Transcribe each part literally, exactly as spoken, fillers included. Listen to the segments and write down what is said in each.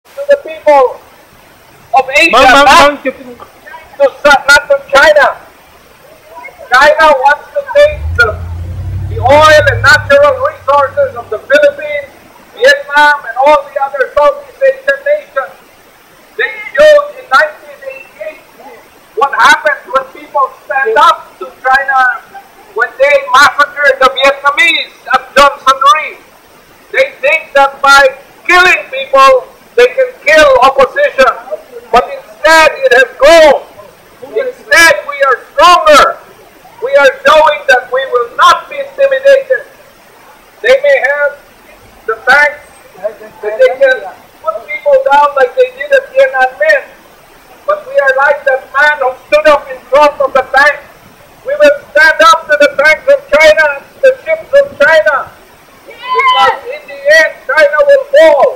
to the people of Asia, Vâng, vâng, not, vâng. to, not to China. China wants to take the, the oil and natural resources of the Philippines, Vietnam, and all the other Southeast Asian nations. They showed in nineteen eighty-eight what happens when people stand up to China when they massacred the Vietnamese at Johnson Reef. They think that by killing people, they can kill opposition. But instead, it has grown. Instead, we are stronger. We are showing that we will not be intimidated. They may have the tanks that they can put people down like they did at Tiananmen. But we are like that man who stood up in front of the tank. We will stand up to the tanks of China, the ships of China. Because in the end, China will fall.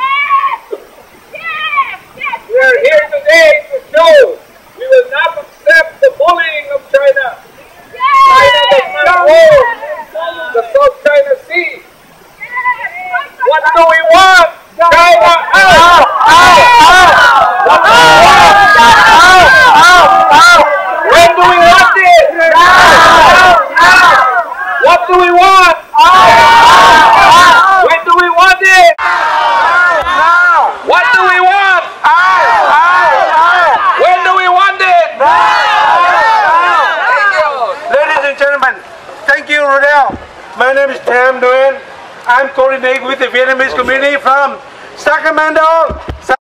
We are here today to show we will not accept the bullying of China. China does not hold the South China Sea. What do we want? China out! Out! Out! What do we want? Out! Out! Out! When do we want it? Now! Now! What do we want? Out! When do we want it? Now! What do we want? Out! When do we want it? Ladies and gentlemen, thank you, Rodel. My name is Tam Nguyen. I'm coordinating with the Vietnamese community from Sacramento,